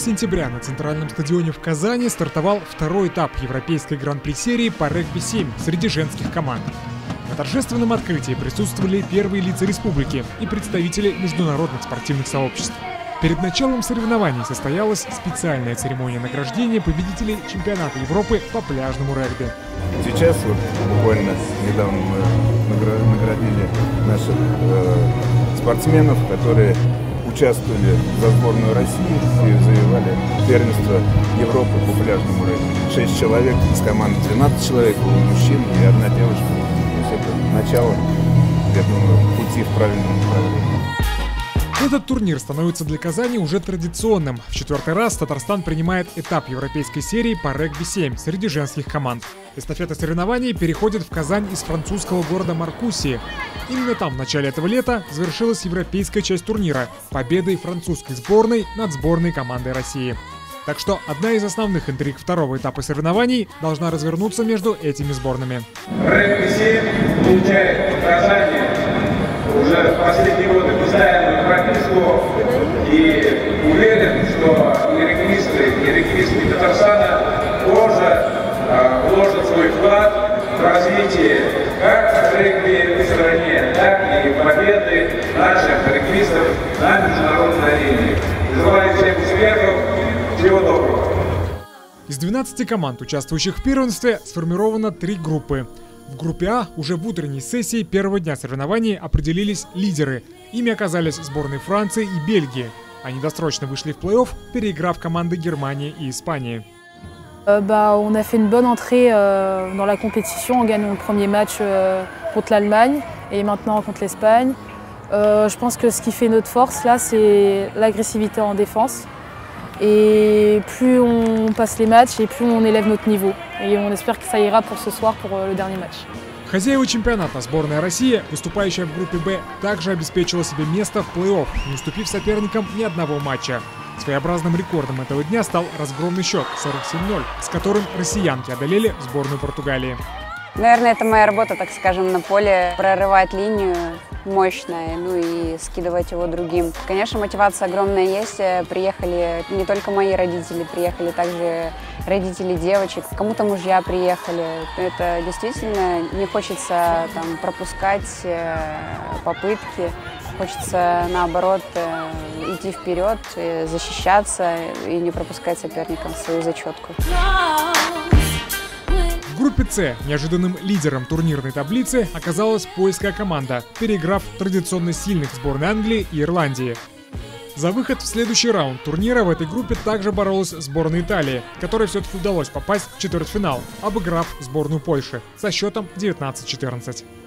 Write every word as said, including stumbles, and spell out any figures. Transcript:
сентября на центральном стадионе в Казани стартовал второй этап европейской гран-при серии по регби-семь среди женских команд. На торжественном открытии присутствовали первые лица республики и представители международных спортивных сообществ. Перед началом соревнований состоялась специальная церемония награждения победителей чемпионата Европы по пляжному регби. Сейчас, вот, буквально недавно мы наградили наших э, спортсменов, которые участвовали за сборную России и завоевали первенство Европы по пляжному регби. Шесть человек из команды, двенадцать человек, мужчин и одна девушка. То есть это начало, я думаю, пути в правильном направлении. Этот турнир становится для Казани уже традиционным. В четвертый раз Татарстан принимает этап европейской серии по регби-семь среди женских команд. Эстафета соревнований переходит в Казань из французского города Маркусии. Именно там в начале этого лета завершилась европейская часть турнира победой французской сборной над сборной командой России. Так что одна из основных интриг второго этапа соревнований должна развернуться между этими сборными. регби-семь получает в Казани уже в последние годы постоянную прописку, и уверен, что и регбисты, и регбистки Татарстана тоже а, вложат свой вклад в развитие как регби в стране, так и победы наших регбистов на международной арене. Желаю всем успехов, всего доброго. Из двенадцати команд, участвующих в первенстве, сформировано три группы. В группе А уже в утренней сессии первого дня соревнований определились лидеры. Ими оказались сборные Франции и Бельгии. Они досрочно вышли в плей-офф, переиграв команды Германии и Испании. Euh, bah, on a fait une bonne entrée euh, dans la compétition en gagnant le premier match euh, contre l'Allemagne et maintenant contre l'Espagne. Euh, je pense que ce qui fait notre force là, c'est l'agressivité en défense. Et plus on passe les matchs et plus on élève notre niveau. Et on espère que ça ira pour ce soir, pour le dernier match. Хозяева чемпионата, сборная России, выступающая в группе Б, также обеспечила себе место в плей-офф, не уступив соперникам ни одного матча. Своеобразным рекордом этого дня стал разгромный счет сорок семь ноль, с которым россиянки одолели сборную Португалии. Наверное, это моя работа, так скажем, на поле, прорывать линию мощно, ну и скидывать его другим. Конечно, мотивация огромная есть. Приехали не только мои родители, приехали также родители девочек, кому-то мужья приехали. Это действительно не хочется там пропускать попытки, хочется наоборот идти вперед, защищаться и не пропускать соперникам свою зачетку. В группе С неожиданным лидером турнирной таблицы оказалась польская команда, переиграв традиционно сильных сборной Англии и Ирландии. За выход в следующий раунд турнира в этой группе также боролась сборная Италии, которой все-таки удалось попасть в четвертьфинал, обыграв сборную Польши со счетом девятнадцать четырнадцать.